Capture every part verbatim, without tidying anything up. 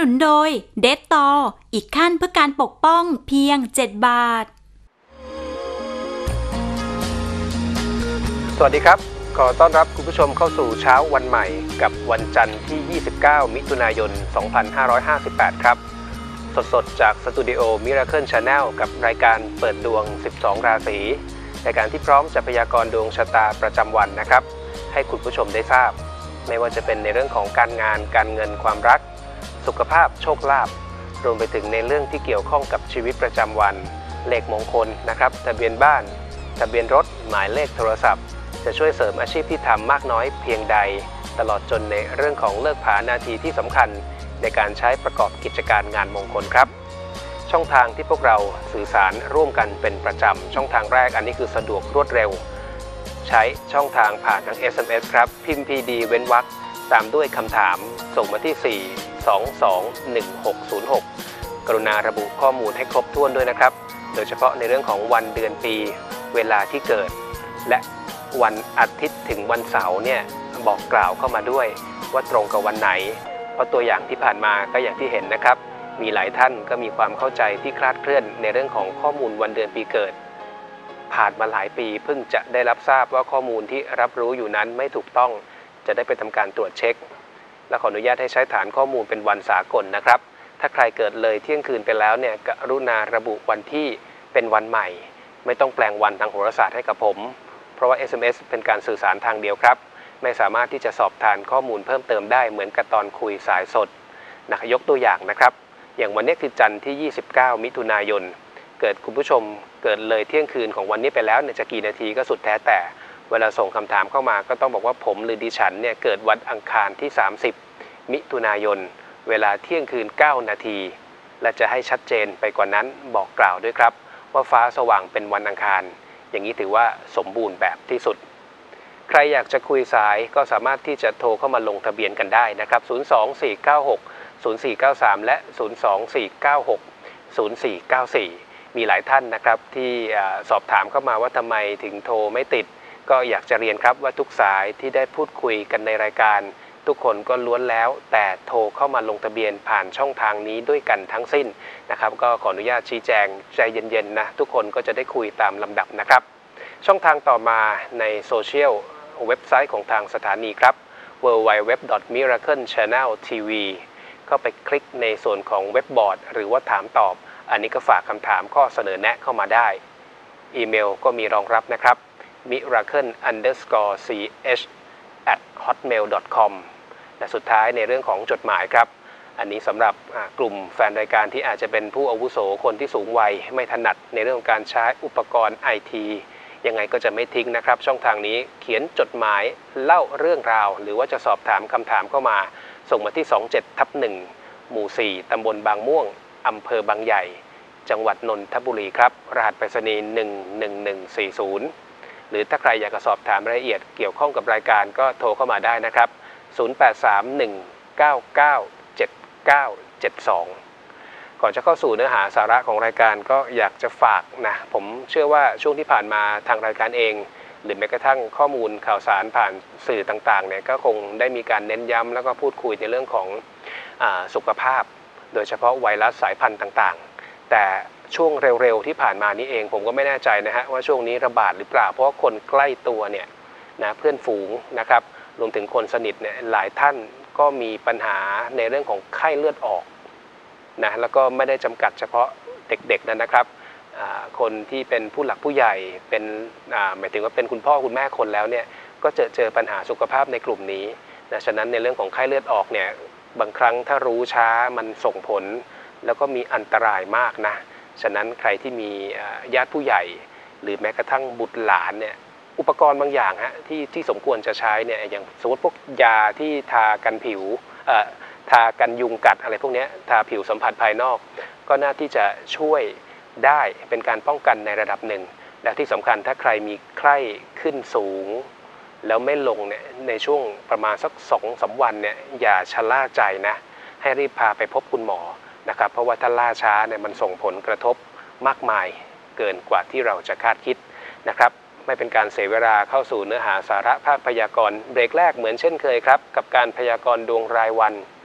นุนโดยเดตตออีกขั้นเพื่อการปกป้องเพียงเจ็ดบาทสวัสดีครับขอต้อนรับคุณผู้ชมเข้าสู่เช้าวันใหม่กับวันจันทร์ที่ยี่สิบเก้ามิถุนายนสองพันห้าร้อยห้าสิบแปดครับสดๆจากสตูดิโอ Miracle Channel กับรายการเปิดดวงสิบสองราศีรายการที่พร้อมจะพยากรณ์ดวงชะตาประจำวันนะครับให้คุณผู้ชมได้ทราบไม่ว่าจะเป็นในเรื่องของการงานการเงินความรักสุขภาพโชคลาภรวมไปถึงในเรื่องที่เกี่ยวข้องกับชีวิตประจำวันเลขมงคลนะครับทะเบียนบ้านทะเบียนรถหมายเลขโทรศัพท์จะช่วยเสริมอาชีพที่ทำมากน้อยเพียงใดตลอดจนในเรื่องของเลิกผานาทีที่สำคัญในการใช้ประกอบกิจการงานมงคลครับช่องทางที่พวกเราสื่อสารร่วมกันเป็นประจำช่องทางแรกอันนี้คือสะดวกรวดเร็วใช้ช่องทางผ่านทาง เอส เอ็ม เอส ครับพิมพ์ พี ดี เว้นวรรคตามด้วยคำถามส่งมาที่สี่ สอง สอง หนึ่ง หก ศูนย์ หกกรุณาระบุข้อมูลให้ครบถ้วนด้วยนะครับโดยเฉพาะในเรื่องของวันเดือนปีเวลาที่เกิดและวันอาทิตย์ถึงวันเสาร์เนี่ยบอกกล่าวเข้ามาด้วยว่าตรงกับวันไหนเพราะตัวอย่างที่ผ่านมาก็อย่างที่เห็นนะครับมีหลายท่านก็มีความเข้าใจที่คลาดเคลื่อนในเรื่องของข้อมูลวันเดือนปีเกิดผ่านมาหลายปีเพิ่งจะได้รับทราบว่าข้อมูลที่รับรู้อยู่นั้นไม่ถูกต้องจะได้ไปทำการตรวจเช็คและขออนุญาตให้ใช้ฐานข้อมูลเป็นวันสากลนะครับถ้าใครเกิดเลยเที่ยงคืนไปแล้วเนี่ยกรุณาระบุวันที่เป็นวันใหม่ไม่ต้องแปลงวันทางโหราศาสตร์ให้กับผมเพราะว่า เอส เอ็ม เอส เป็นการสื่อสารทางเดียวครับไม่สามารถที่จะสอบทานข้อมูลเพิ่มเติมได้เหมือนกับตอนคุยสายสดนะยกตัวอย่างนะครับอย่างวันนี้คือจันทร์ที่ยี่สิบเก้ามิถุนายนเกิดคุณผู้ชมเกิดเลยเที่ยงคืนของวันนี้ไปแล้วเนี่ยจะกี่นาทีก็สุดแท้แต่เวลาส่งคำถามเข้ามาก็ต้องบอกว่าผมหรือดิฉันเนี่ยเกิดวันอังคารที่สามสิบมิถุนายนเวลาเที่ยงคืนเก้านาทีและจะให้ชัดเจนไปกว่านั้นบอกกล่าวด้วยครับว่าฟ้าสว่างเป็นวันอังคารอย่างนี้ถือว่าสมบูรณ์แบบที่สุดใครอยากจะคุยสายก็สามารถที่จะโทรเข้ามาลงทะเบียนกันได้นะครับศูนย์ สอง สี่ เก้า หก ศูนย์ สี่ เก้า สามและศูนย์ สอง สี่ เก้า หก ศูนย์ สี่ เก้า สี่มีหลายท่านนะครับที่สอบถามเข้ามาว่าทำไมถึงโทรไม่ติดก็อยากจะเรียนครับว่าทุกสายที่ได้พูดคุยกันในรายการทุกคนก็ล้วนแล้วแต่โทรเข้ามาลงทะเบียนผ่านช่องทางนี้ด้วยกันทั้งสิ้นนะครับก็ขออนุญาตชี้แจงใจเย็นๆนะทุกคนก็จะได้คุยตามลำดับนะครับช่องทางต่อมาในโซเชียลเว็บไซต์ของทางสถานีครับ ดับเบิลยู ดับเบิลยู ดับเบิลยู ดอท มิราเคิล ชาแนล ที วี ก็ไปคลิกในส่วนของเว็บบอร์ดหรือว่าถามตอบอันนี้ก็ฝากคำถามข้อเสนอแนะเข้ามาได้อีเมลก็มีรองรับนะครับ มิราเคิล อันเดอร์สกอร์ ซี เอช แอท ฮอตเมล ดอท คอม และสุดท้ายในเรื่องของจดหมายครับอันนี้สำหรับกลุ่มแฟนรายการที่อาจจะเป็นผู้อาวุโสคนที่สูงวัยไม่ถนัดในเรื่องของการใช้อุปกรณ์ ไอ ที ยังไงก็จะไม่ทิ้งนะครับช่องทางนี้เขียนจดหมายเล่าเรื่องราวหรือว่าจะสอบถามคำถามเข้ามาส่งมาที่ สองเจ็ดทับหนึ่ง หมู่ สี่ ตำบลบางม่วงอำเภอบางใหญ่จังหวัดนนทบุรีครับรหัสไปรษณีย์หนึ่ง หนึ่ง หนึ่ง สี่ ศูนย์หรือถ้าใครอยากจะสอบถามรายละเอียดเกี่ยวข้องกับรายการก็โทรเข้ามาได้นะครับศูนย์ แปด สาม หนึ่ง เก้า เก้า เจ็ด เก้า เจ็ด สองก่อนจะเข้าสู่เนื้อหาสาระของรายการก็อยากจะฝากนะผมเชื่อว่าช่วงที่ผ่านมาทางรายการเองหรือแม้กระทั่งข้อมูลข่าวสารผ่านสื่อต่างๆเนี่ยก็คงได้มีการเน้นย้ำแล้วก็พูดคุยในเรื่องของอ่าสุขภาพโดยเฉพาะไวรัสสายพันธุ์ต่างๆแต่ช่วงเร็วๆที่ผ่านมานี้เองผมก็ไม่แน่ใจนะฮะว่าช่วงนี้ระบาดหรือเปล่าเพราะว่าคนใกล้ตัวเนี่ยนะเพื่อนฝูงนะครับรวมถึงคนสนิทเนี่ยหลายท่านก็มีปัญหาในเรื่องของไข้เลือดออกนะแล้วก็ไม่ได้จำกัดเฉพาะเด็กๆนะครับคนที่เป็นผู้หลักผู้ใหญ่เป็นหมายถึงว่าเป็นคุณพ่อคุณแม่คนแล้วเนี่ยก็เจอเจอปัญหาสุขภาพในกลุ่มนี้นะฉะนั้นในเรื่องของไข้เลือดออกเนี่ยบางครั้งถ้ารู้ช้ามันส่งผลแล้วก็มีอันตรายมากนะฉะนั้นใครที่มีญาติผู้ใหญ่หรือแม้กระทั่งบุตรหลานเนี่ยอุปกรณ์บางอย่างฮะที่ที่สมควรจะใช้เนี่ยอย่างสมมติพวกยาที่ทากันผิวทากันยุงกัดอะไรพวกนี้ทาผิวสัมผัสภายนอกก็น่าที่จะช่วยได้เป็นการป้องกันในระดับหนึ่งและที่สำคัญถ้าใครมีไข้ขึ้นสูงแล้วไม่ลงเนี่ยในช่วงประมาณสัก สองถึงสาม วันเนี่ยอย่าชะล่าใจนะให้รีบพาไปพบคุณหมอนะครับเพราะว่าถ้าล่าช้าเนี่ยมันส่งผลกระทบมากมายเกินกว่าที่เราจะคาดคิดนะครับไม่เป็นการเสียเวลาเข้าสู่เนื้อหาสาระภาคพยากรณ์เบรกแรกเหมือนเช่นเคยครับกับการพยากรณ์ดวงรายวัน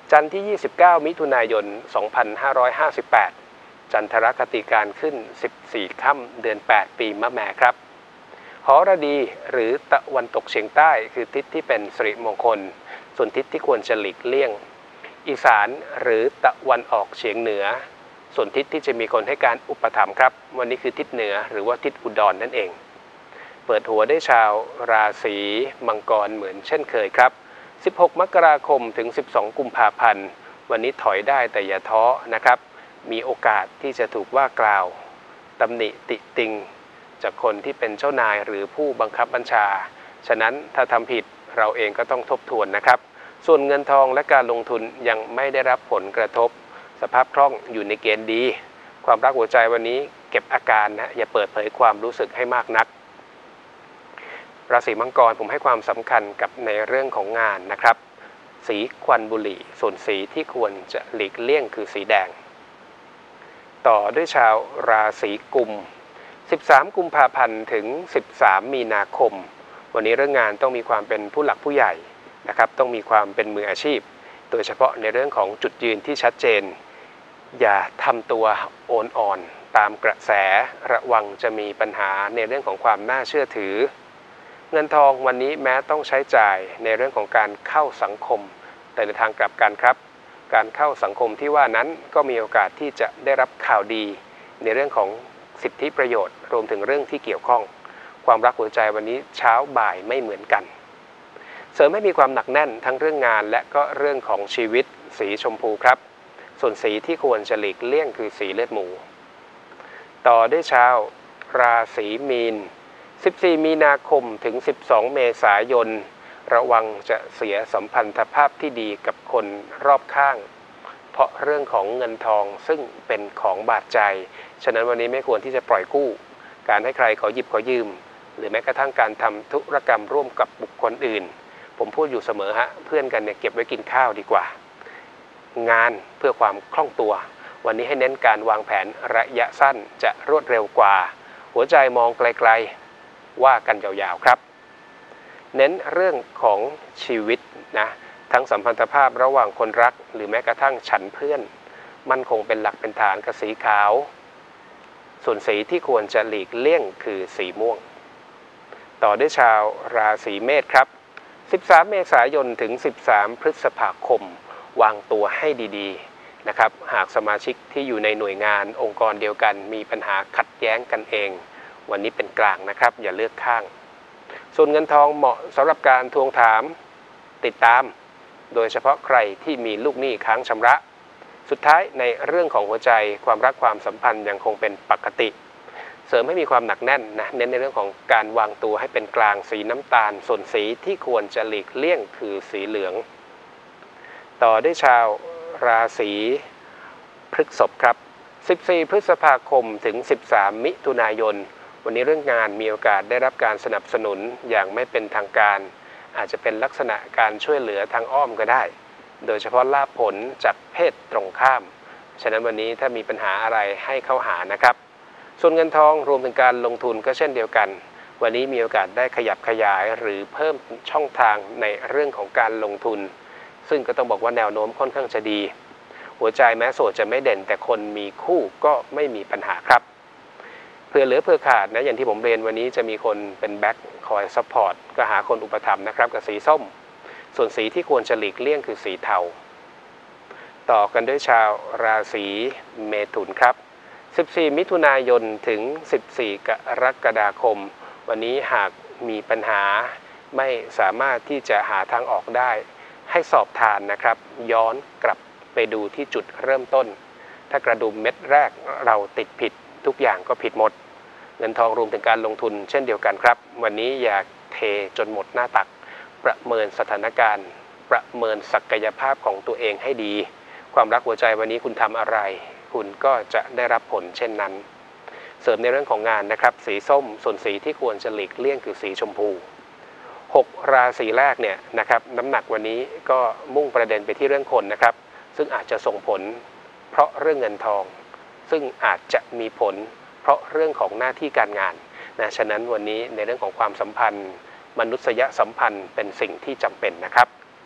จันทร์ที่ยี่สิบเก้ามิถุนายนสองพันห้าร้อยห้าสิบแปดจันทรคติการขึ้นสิบสี่ค่ำเดือนแปดปีมะแม่ครับหรดีหรือตะวันตกเฉียงใต้คือทิศที่เป็นสิริมงคลส่วนทิศที่ควรจะหลีกเลี่ยงอีสานหรือตะวันออกเฉียงเหนือส่วนทิศที่จะมีคนให้การอุปถัมภ์ครับวันนี้คือทิศเหนือหรือว่าทิศอุดร นั่นเองเปิดหัวได้ชาวราศีมังกรเหมือนเช่นเคยครับสิบหกมกราคมถึงสิบสองกุมภาพันธ์วันนี้ถอยได้แต่อย่าท้อนะครับมีโอกาสที่จะถูกว่ากล่าวตำหนิติติงจากคนที่เป็นเจ้านายหรือผู้บังคับบัญชาฉะนั้นถ้าทำผิดเราเองก็ต้องทบทวนนะครับส่วนเงินทองและการลงทุนยังไม่ได้รับผลกระทบสภาพคล่องอยู่ในเกณฑ์ดีความรักหัวใจวันนี้เก็บอาการนะอย่าเปิดเผยความรู้สึกให้มากนักราศีมังกรผมให้ความสำคัญกับในเรื่องของงานนะครับสีควันบุหรี่ส่วนสีที่ควรจะหลีกเลี่ยงคือสีแดงต่อด้วยชาวราศีกุมสิบสามกุมภาพันธ์ถึงสิบสามมีนาคมวันนี้เรื่องงานต้องมีความเป็นผู้หลักผู้ใหญ่นะครับต้องมีความเป็นมืออาชีพโดยเฉพาะในเรื่องของจุดยืนที่ชัดเจนอย่าทำตัวโอนอ่อนตามกระแสระวังจะมีปัญหาในเรื่องของความน่าเชื่อถือเงินทองวันนี้แม้ต้องใช้จ่ายในเรื่องของการเข้าสังคมแต่ในทางกลับกันครับการเข้าสังคมที่ว่านั้นก็มีโอกาสที่จะได้รับข่าวดีในเรื่องของสิทธิประโยชน์รวมถึงเรื่องที่เกี่ยวข้องความรักหัวใจวันนี้เช้าบ่ายไม่เหมือนกันเสริมให้มีความหนักแน่นทั้งเรื่องงานและก็เรื่องของชีวิตสีชมพูครับส่วนสีที่ควรจะหลีกเลี่ยงคือสีเลือดหมูต่อด้วยชาวราศีมีนสิบสี่มีนาคมถึงสิบสองเมษายนระวังจะเสียสัมพันธภาพที่ดีกับคนรอบข้างเพราะเรื่องของเงินทองซึ่งเป็นของบาดใจฉะนั้นวันนี้ไม่ควรที่จะปล่อยกู้การให้ใครขอหยิบขอยืมหรือแม้กระทั่งการทำธุรกรรมร่วมกับบุคคลอื่นผมพูดอยู่เสมอฮะเพื่อนกันเนี่ยเก็บไว้กินข้าวดีกว่างานเพื่อความคล่องตัววันนี้ให้เน้นการวางแผนระยะสั้นจะรวดเร็วกว่าหัวใจมองไกลๆว่ากันยาวๆครับเน้นเรื่องของชีวิตนะทั้งสัมพันธภาพระหว่างคนรักหรือแม้กระทั่งฉันเพื่อนมั่นคงเป็นหลักเป็นฐานกับสีขาวส่วนสีที่ควรจะหลีกเลี่ยงคือสีม่วงต่อด้วยชาวราศีเมษครับสิบสามเมษายนถึงสิบสามพฤษภาคมวางตัวให้ดีๆนะครับหากสมาชิกที่อยู่ในหน่วยงานองค์กรเดียวกันมีปัญหาขัดแย้งกันเองวันนี้เป็นกลางนะครับอย่าเลือกข้างส่วนเงินทองเหมาะสำหรับการทวงถามติดตามโดยเฉพาะใครที่มีลูกหนี้ค้างชำระสุดท้ายในเรื่องของหัวใจความรักความสัมพันธ์ยังคงเป็นปกติเสริมให้มีความหนักแน่นนะเน้นในเรื่องของการวางตัวให้เป็นกลางสีน้ำตาลส่วนสีที่ควรจะหลีกเลี่ยงคือสีเหลืองต่อด้วยชาวราศีพฤษภครับสิบสี่พฤษภาคมถึงสิบสามมิถุนายนวันนี้เรื่องงานมีโอกาสได้รับการสนับสนุนอย่างไม่เป็นทางการอาจจะเป็นลักษณะการช่วยเหลือทางอ้อมก็ได้โดยเฉพาะลาภผลจากเพศตรงข้ามฉะนั้นวันนี้ถ้ามีปัญหาอะไรให้เข้าหานะครับส่วนเงินทองรวมถึงการลงทุนก็เช่นเดียวกันวันนี้มีโอกาสได้ขยับขยายหรือเพิ่มช่องทางในเรื่องของการลงทุนซึ่งก็ต้องบอกว่าแนวโน้มค่อนข้างจะดีหัวใจแม้โสดจะไม่เด่นแต่คนมีคู่ก็ไม่มีปัญหาครับเผื่อเหลือเผื่อขาดนะอย่างที่ผมเรียนวันนี้จะมีคนเป็นแบ็คคอยซัพพอร์ตก็หาคนอุปถัมภ์นะครับกับสีส้มส่วนสีที่ควรจะหลีกเลี่ยงคือสีเทาต่อกันด้วยชาวราศีเมถุนครับสิบสี่มิถุนายนถึงสิบสี่กรกฎาคมวันนี้หากมีปัญหาไม่สามารถที่จะหาทางออกได้ให้สอบทานนะครับย้อนกลับไปดูที่จุดเริ่มต้นถ้ากระดุมเม็ดแรกเราติดผิดทุกอย่างก็ผิดหมดเงินทองรวมถึงการลงทุนเช่นเดียวกันครับวันนี้อย่าเทจนหมดหน้าตักประเมินสถานการณ์ประเมินศักยภาพของตัวเองให้ดีความรักหัวใจวันนี้คุณทำอะไรคุณก็จะได้รับผลเช่นนั้นเสริมในเรื่องของงานนะครับสีส้มส่วนสีที่ควรจะหลีกเลี่ยงคือสีชมพูหกราศีแรกเนี่ยนะครับน้ำหนักวันนี้ก็มุ่งประเด็นไปที่เรื่องคนนะครับซึ่งอาจจะส่งผลเพราะเรื่องเงินทองซึ่งอาจจะมีผลเพราะเรื่องของหน้าที่การงานนะฉะนั้นวันนี้ในเรื่องของความสัมพันธ์มนุษยสัมพันธ์เป็นสิ่งที่จำเป็นนะครับ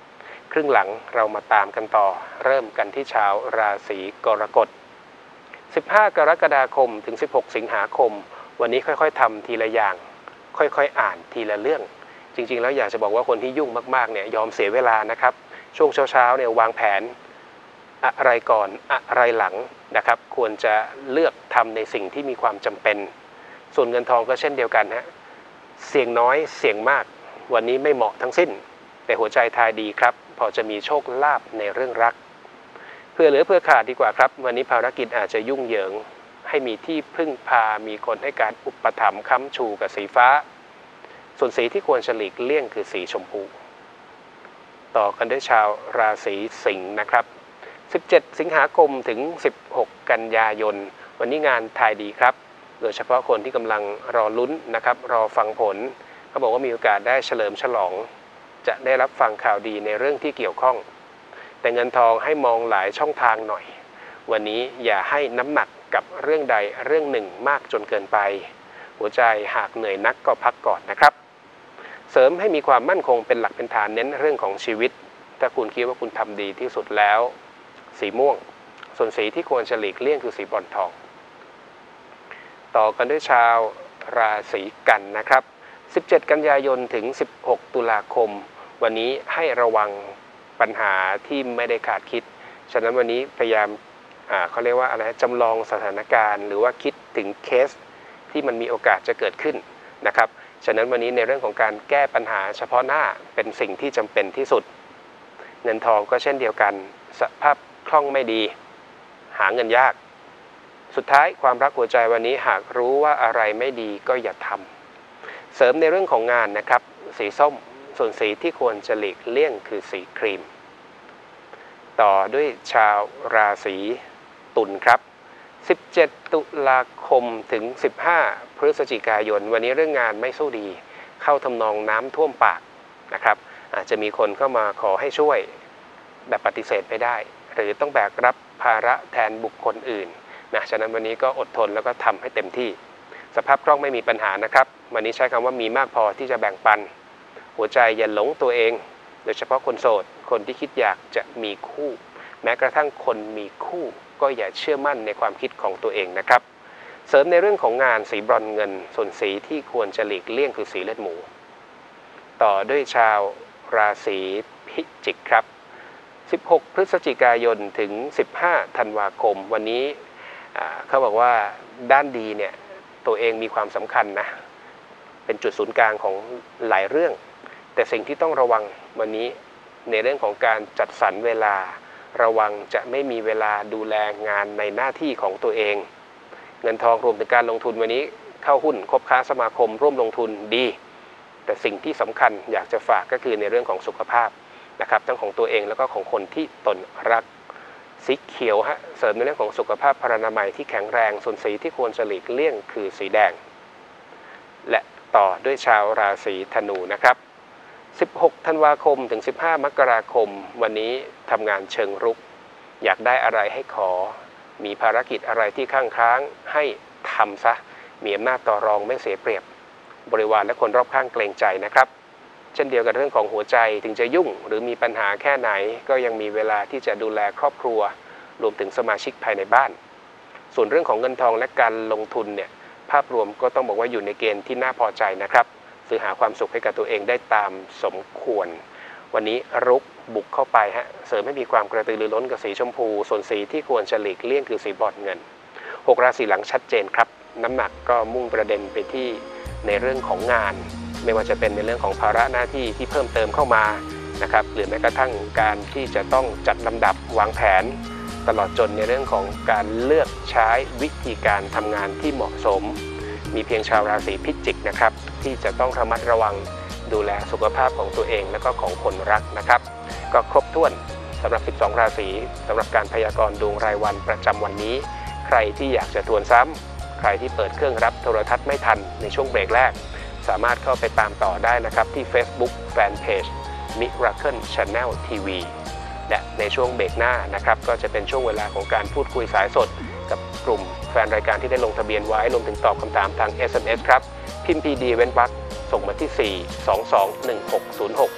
ครึ่งหลังเรามาตามกันต่อเริ่มกันที่ชาวราศีกรกฎสิบห้ากรกฎาคมถึงสิบหกสิงหาคมวันนี้ค่อยๆทำทีละอย่างค่อยๆอ่านทีละเรื่องจริงๆแล้วอยากจะบอกว่าคนที่ยุ่งมากๆเนี่ยยอมเสียเวลานะครับช่วงเช้าๆเนี่ยวางแผนอะไรก่อนอะไรหลังนะครับควรจะเลือกทำในสิ่งที่มีความจำเป็นส่วนเงินทองก็เช่นเดียวกันฮะเสี่ยงน้อยเสี่ยงมากวันนี้ไม่เหมาะทั้งสิ้นแต่หัวใจทายดีครับพอจะมีโชคลาภในเรื่องรักเพื่อเหลือเพื่อขาดดีกว่าครับวันนี้ภารกิจอาจจะยุ่งเหยิงให้มีที่พึ่งพามีคนให้การอุปถัมภ์ค้ำชูกับสีฟ้าส่วนสีที่ควรหลีกเลี่ยงคือสีชมพูต่อกันด้วยชาวราศีสิงห์นะครับสิบเจ็ดสิงหาคมถึงสิบหกกันยายนวันนี้งานทายดีครับโดยเฉพาะคนที่กำลังรอลุ้นนะครับรอฟังผลเขาบอกว่ามีโอกาสได้เฉลิมฉลองจะได้รับฟังข่าวดีในเรื่องที่เกี่ยวข้องแต่เงินทองให้มองหลายช่องทางหน่อยวันนี้อย่าให้น้ำหนักกับเรื่องใดเรื่องหนึ่งมากจนเกินไปหัวใจหากเหนื่อยนักก็พักก่อนนะครับเสริมให้มีความมั่นคงเป็นหลักเป็นฐานเน้นเรื่องของชีวิตถ้าคุณคิดว่าคุณทำดีที่สุดแล้วสีม่วงส่วนสีที่ควรจะหลีกเลี่ยงคือสีบรอนซ์ทองต่อกันด้วยชาวราศีกันนะครับสิบเจ็ดกันยายนถึงสิบหกตุลาคมวันนี้ให้ระวังปัญหาที่ไม่ได้คาดคิดฉะนั้นวันนี้พยายามเขาเรียกว่าอะไรจำลองสถานการณ์หรือว่าคิดถึงเคสที่มันมีโอกาสจะเกิดขึ้นนะครับฉะนั้นวันนี้ในเรื่องของการแก้ปัญหาเฉพาะหน้าเป็นสิ่งที่จำเป็นที่สุดเงินทองก็เช่นเดียวกันสภาพคล่องไม่ดีหาเงินยากสุดท้ายความรักหัวใจวันนี้หากรู้ว่าอะไรไม่ดีก็อย่าทำเสริมในเรื่องของงานนะครับสีส้มส่วนสีที่ควรจะหลีกเลี่ยงคือสีครีมต่อด้วยชาวราศีตุลครับสิบเจ็ดตุลาคมถึงสิบห้าพฤศจิกายนวันนี้เรื่องงานไม่สู้ดีเข้าทำนองน้ำท่วมปากนะครับอาจจะมีคนเข้ามาขอให้ช่วยแบบปฏิเสธไม่ได้หรือต้องแบกรับภาระแทนบุคคลอื่นนะฉะนั้นวันนี้ก็อดทนแล้วก็ทำให้เต็มที่สภาพคล่องไม่มีปัญหานะครับวันนี้ใช้คำว่ามีมากพอที่จะแบ่งปันหัวใจอย่าหลงตัวเองโดยเฉพาะคนโสดคนที่คิดอยากจะมีคู่แม้กระทั่งคนมีคู่ก็อย่าเชื่อมั่นในความคิดของตัวเองนะครับเสริมในเรื่องของงานสีบรอนซ์เงินส่วนสีที่ควรจะหลีกเลี่ยงคือสีเลือดหมูต่อด้วยชาวราศีพิจิกครับสิบหกพฤศจิกายนถึงสิบห้าธันวาคมวันนี้เขาบอกว่าด้านดีเนี่ยตัวเองมีความสำคัญนะเป็นจุดศูนย์กลางของหลายเรื่องแต่สิ่งที่ต้องระวังวันนี้ในเรื่องของการจัดสรรเวลาระวังจะไม่มีเวลาดูแลงานในหน้าที่ของตัวเองเงินทองรวมถึงการลงทุนวันนี้เข้าหุ้นคบค้าสมาคมร่วมลงทุนดีแต่สิ่งที่สำคัญอยากจะฝากก็คือในเรื่องของสุขภาพนะครับทั้งของตัวเองแล้วก็ของคนที่ตนรักสีเขียวฮะเสริมในเรื่องของสุขภาพพรรณนามัยที่แข็งแรงส่วนสีที่ควรจะหลีกเลี่ยงคือสีแดงและต่อด้วยชาวราศีธนูนะครับสิบหกธันวาคมถึงสิบห้ามกราคมวันนี้ทำงานเชิงรุกอยากได้อะไรให้ขอมีภารกิจอะไรที่ข้างค้างให้ทำซะมีอำนาจต่อรองไม่เสียเปรียบบริวารและคนรอบข้างเกรงใจนะครับเช่นเดียวกับเรื่องของหัวใจถึงจะยุ่งหรือมีปัญหาแค่ไหนก็ยังมีเวลาที่จะดูแลครอบครัวรวมถึงสมาชิกภายในบ้านส่วนเรื่องของเงินทองและการลงทุนเนี่ยภาพรวมก็ต้องบอกว่าอยู่ในเกณฑ์ที่น่าพอใจนะครับซื้อหาความสุขให้กับตัวเองได้ตามสมควรวันนี้รุกบุกเข้าไปฮะเสริมให้มีความกระตือรือร้นกับสีชมพูส่วนสีที่ควรจะหลีกเลี่ยงคือสีบรอนซ์เงินหกราศีหลังชัดเจนครับน้ำหนักก็มุ่งประเด็นไปที่ในเรื่องของงานไม่ว่าจะเป็นในเรื่องของภาระหน้าที่ที่เพิ่มเติมเข้ามานะครับหรือแม้กระทั่งการที่จะต้องจัดลำดับวางแผนตลอดจนในเรื่องของการเลือกใช้วิธีการทำงานที่เหมาะสมมีเพียงชาวราศีพิจิกนะครับที่จะต้องระมัดระวังดูแลสุขภาพของตัวเองและก็ของคนรักนะครับก็ครบถ้วนสำหรับสิบสองราศีสำหรับการพยากรณ์ดวงรายวันประจำวันนี้ใครที่อยากจะทวนซ้ำใครที่เปิดเครื่องรับโทรทัศน์ไม่ทันในช่วงเบรกแรกสามารถเข้าไปตามต่อได้นะครับที่ Facebook Fanpage Miracle Channel ที วี และในช่วงเบรกหน้านะครับก็จะเป็นช่วงเวลาของการพูดคุยสายสดกับกลุ่มแฟนรายการที่ได้ลงทะเบียนไว้รวมถึงตอบคำถามทาง เอส เอ็ม เอส ครับพิมพ์ พี ดี เว้นวรรคส่งมาที่ สี่ สอง สอง หนึ่ง หก ศูนย์ หก ส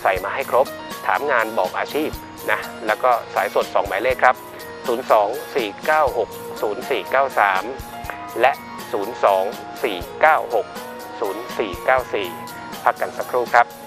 ส่มาให้ครบถามงานบอกอาชีพนะแล้วก็สายสดสองหมายเลขครับศูนย์ สอง สี่ เก้า หก ศูนย์ สี่ เก้า สามและศูนย์ สอง สี่ เก้า หก ศูนย์ สี่ เก้า สี่พักกันสักครู่ครับ